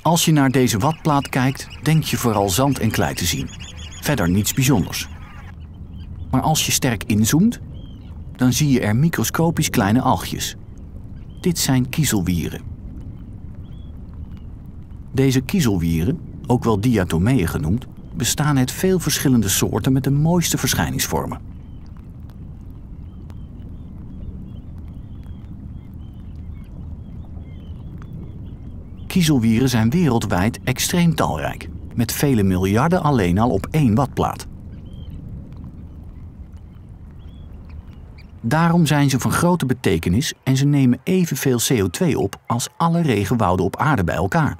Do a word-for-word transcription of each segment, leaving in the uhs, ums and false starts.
Als je naar deze watplaat kijkt, denk je vooral zand en klei te zien. Verder niets bijzonders. Maar als je sterk inzoomt, dan zie je er microscopisch kleine algjes. Dit zijn kiezelwieren. Deze kiezelwieren, ook wel diatomeeën genoemd, bestaan uit veel verschillende soorten met de mooiste verschijningsvormen. Kiezelwieren zijn wereldwijd extreem talrijk, met vele miljarden alleen al op één watplaat. Daarom zijn ze van grote betekenis en ze nemen evenveel C O twee op als alle regenwouden op aarde bij elkaar.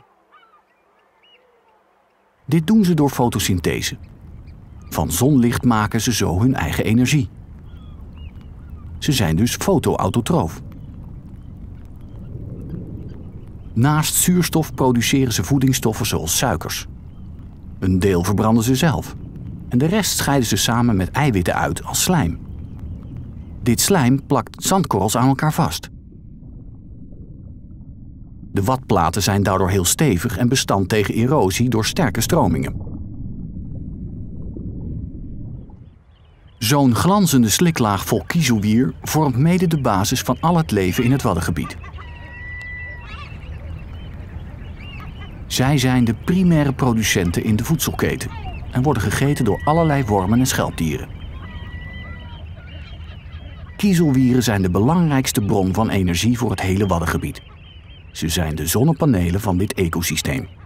Dit doen ze door fotosynthese. Van zonlicht maken ze zo hun eigen energie. Ze zijn dus fotoautotroof. Naast zuurstof produceren ze voedingsstoffen zoals suikers. Een deel verbranden ze zelf. En de rest scheiden ze samen met eiwitten uit als slijm. Dit slijm plakt zandkorrels aan elkaar vast. De watplaten zijn daardoor heel stevig en bestand tegen erosie door sterke stromingen. Zo'n glanzende sliklaag vol kiezelwier vormt mede de basis van al het leven in het Waddengebied. Zij zijn de primaire producenten in de voedselketen en worden gegeten door allerlei wormen en schelpdieren. Kiezelwieren zijn de belangrijkste bron van energie voor het hele Waddengebied. Ze zijn de zonnepanelen van dit ecosysteem.